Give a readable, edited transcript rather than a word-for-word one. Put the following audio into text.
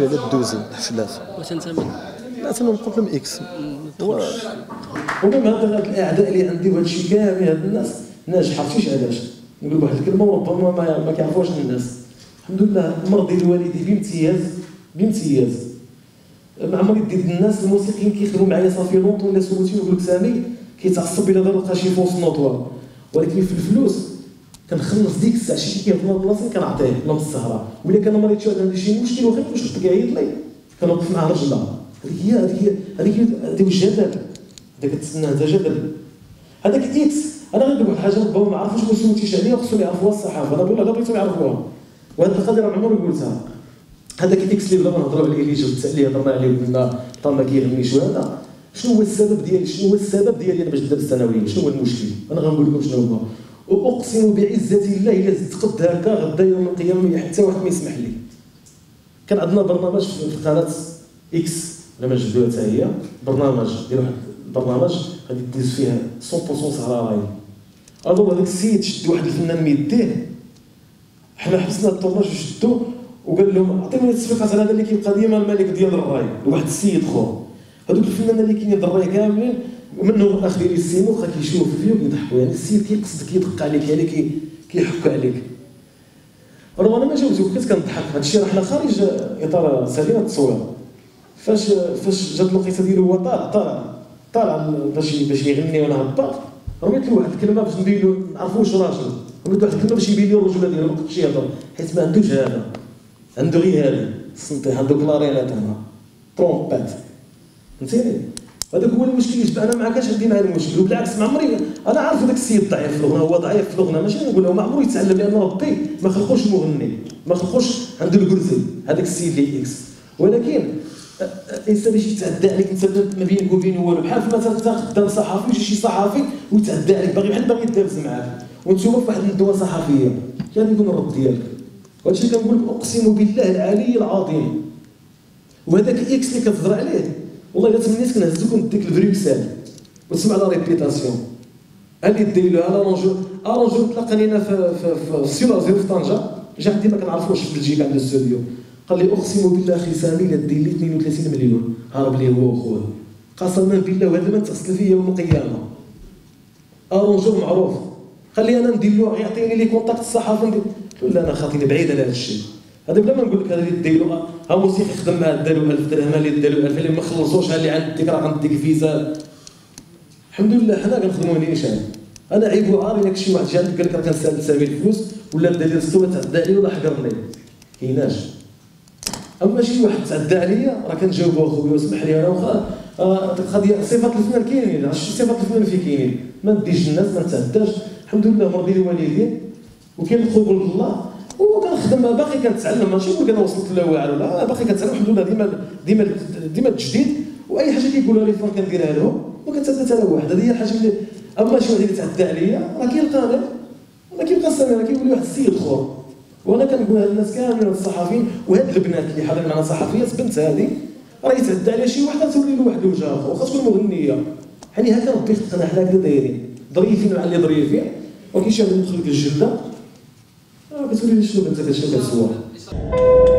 على الدوزين الحفلات. واش انت من؟ لا تنقول لهم اكس. المهم هاد الاعداء اللي عندي وهذا الشيء كامل هاد الناس ناجح، عرفتيش علاش؟ نقول واحد الكلمه وربما ما كيعرفوهاش الناس. الحمد لله المرض ديال والدي بامتياز. ما عمري ديت الناس الموسيقيين كيخدموا معايا صافي لونطون ولا سولتي نقول لك سامي كيتعصب الا دار لقى شي فوس نوطوار، ولكن في الفلوس كنخلص ديك الساعه شي كيهضر بلاصه كنعطيه لا من السهره، ولا كان مريض شي عندي شي مشكل واخا واش كنت كيعيط لي كنوقف معاه رجله. هذيك الجدل داك تسنى هذا جدل. هذاك اكس انا غنقول واحد الحاجه ربما ما عرفوش ما سولتيش عليها وخصهم يعرفوها الصحافه، انا لا بغيتهم يعرفوها. وهذه القضيه راه عمري قلتها. هذاك اكس اللي بغا نهضروا عليه اللي جبت عليه هضرنا عليه وقلنا طال ما كيغنيش وهذا، شنو هو السبب ديالي انا باش نبدا بالثانويه؟ شنو هو المشكل؟ انا غنقول لكم شنو هو. واقسم بعزه الله الا زدت قد هكا غدا يوم القيامه حتى واحد ما يسمح لي. كان عندنا برنامج في قناه اكس لما جبدوها حتى هي، برنامج ديال واحد البرنامج غادي ديز فيه 100% سهره راي. الوغ هذاك السيد شد واحد الفنان ميديه، حنا حبسنا الطورناج وشدو وقال لهم عطيوني التصفيقات على هذا اللي كيبقى ديما الملك ديال الراي لواحد السيد خو. هذوك الفنانين اللي كاينين د الراي كاملين ومنهم اخ ديال السيمو بقى كيشوف فيه وكيضحكوا، يعني السيد كيقصد كيدق عليك يعني كيحك عليك. راه انا ما جاوبتو كنت كنضحك، هذا الشيء راه حنا خارج اطار سليم التصوير. فاش جات الوقيته ديالو هو طالع باش يغني وانا هبط، رميت له واحد الكلمه باش نبين له نعرفوا واش راجل، رميت واحد الكلمه باش يبين لي الرجوله ديالو ما بقاش يهضر حيت ما عندوش هذا، عنده غير هذه السنطيح، عنده كلارينات هنا ترومبات فهمتيني. هذاك هو المشكل اللي انا ما كانش عندي معاه المشكل، وبالعكس ما عمري انا عارف هذاك السيد ضعيف في الغنى، هو ضعيف في الغنى ماشي نقول له ما عمرو يتعلم، لان ربي ما خلقوش مغني، ما خلقوش عنده الكرسي هذاك السيد اللي اكس. ولكن الانسان باش يتعدى عليك انت ما بينك وبينه والو، بحال مثلا انت خدام صحفي ويجي شي صحفي ويتعدى عليك بحال باغي يدابز معاك وانتوما في واحد الندوه صحفيه، كان يكون الرد ديالك. وهادشي كنقول لك اقسم بالله العلي العظيم. وهذاك اكس اللي كتهضر عليه والله الا تمنيت كنهزك ونديك لبريكسل وتسمع لا ريبيتاسيون. اللي داير له ارونجور تلاقى لينا في سيلازيو في طنجه، جا عندي ما كنعرفوش في بلجيكا عند الاستوديو، قال لي اقسم بالله اخي سامي لا دير لي 32 مليون، هرب لي هو وخوه قسما بالله وهذا ما تغسل فيا يوم القيامه. ارونجور معروف، قال لي انا ندير له يعطيني لي كونتاكت الصحافه ندير لا انا خاطيني بعيد على هذا الشيء هذا بلا ما نقول لك. هذا اللي دايرو ها موسيقي يخدم معاه داروا 1000 درهم، اللي داروا 1000 اللي ما خلصوش، اللي عندك راه غنديك فيزا. الحمد لله حنا كنخدموا نيشان. انا عيب وعار الا شي واحد جا قال لك راه كنسال سامي الفلوس ولا بدا لي رستو تعدى عليا ولا حقرني كايناش. اما شي واحد تعدى عليا راه كنجاوبو اخويا واسمح لي انا واخا القضيه صفات الفنان كاينين، صفات الفنان فين كاينين، ما نديش الناس ما نتعداش. الحمد لله مرضي الوالدين وكاين القبول بالله وكنخدم باقي كنتعلم، ماشي نقول انا وصلت لا واعر ولا باقي كنتعلم الحمد لله. ديما التجديد واي حاجه كيقولها لي فون كنديرها لهم ما كنتعدى حتى لا واحد. هذه هي الحاجه اللي اما شي واحد اللي تعدى عليا راه كيلقاني ولا كيبقى سامي راه كيقول لي واحد السيد اخر. وانا كنقول هاد الناس كاملين الصحفيين وهاد البنات اللي حاضرين معنا صحفيات، بنت هذه راه يتعدى عليها شي وحده تولي له واحد الوجه اخر واخا تكون مغنيه، يعني هكا ربي خلقنا حنا هكذا دايرين ظريفين مع اللي ظريفين. وكاين شي واحد مخلق الجلده كتولي لي شنو انت كتشوف هاد الصور.